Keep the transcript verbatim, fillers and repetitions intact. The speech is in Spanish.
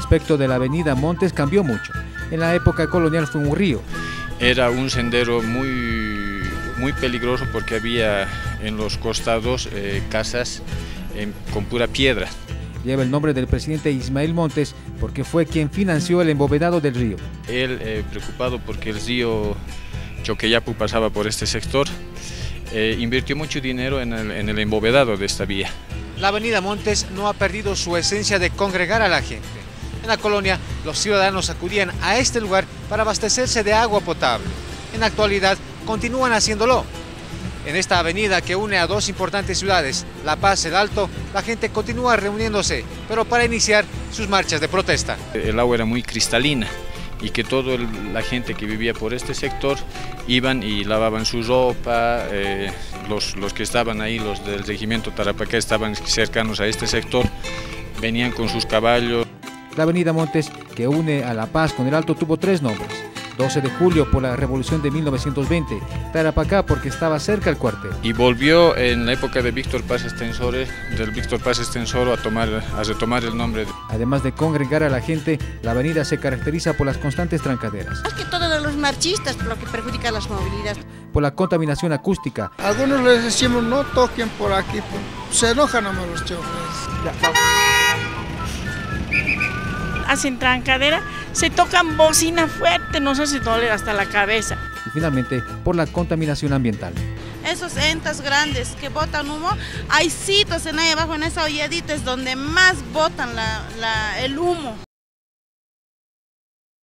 aspecto de la avenida Montes cambió mucho. En la época colonial fue un río. Era un sendero muy, muy peligroso porque había en los costados eh, casas en, con pura piedra. Lleva el nombre del presidente Ismael Montes porque fue quien financió el embovedado del río. Él, eh, preocupado porque el río Choqueyapu pasaba por este sector, eh, invirtió mucho dinero en el, en el embovedado de esta vía. La avenida Montes no ha perdido su esencia de congregar a la gente. En la colonia, los ciudadanos acudían a este lugar para abastecerse de agua potable. En la actualidad, continúan haciéndolo. En esta avenida que une a dos importantes ciudades, La Paz y El Alto, la gente continúa reuniéndose, pero para iniciar sus marchas de protesta. El agua era muy cristalina y que toda la gente que vivía por este sector iban y lavaban su ropa, eh, los, los que estaban ahí, los del regimiento Tarapacá, estaban cercanos a este sector, venían con sus caballos. La avenida Montes, que une a La Paz con El Alto, tuvo tres nombres. doce de julio por la revolución de mil novecientos veinte, Tarapacá porque estaba cerca el cuartel. Y volvió en la época de Víctor Paz Estenssoro, del Víctor Paz Estenssoro a, tomar, a retomar el nombre. Además de congregar a la gente, la avenida se caracteriza por las constantes trancaderas. Más que todo de los marchistas, por lo que perjudica las movilidades. Por la contaminación acústica. Algunos les decimos no toquen por aquí, se enojan a los choferes. Hacen trancadera, se tocan bocina fuerte, nos hace doler hasta la cabeza. Y finalmente, por la contaminación ambiental. Esos entas grandes que botan humo, hay sitios en ahí abajo, en esa holladita es donde más botan la, la, el humo.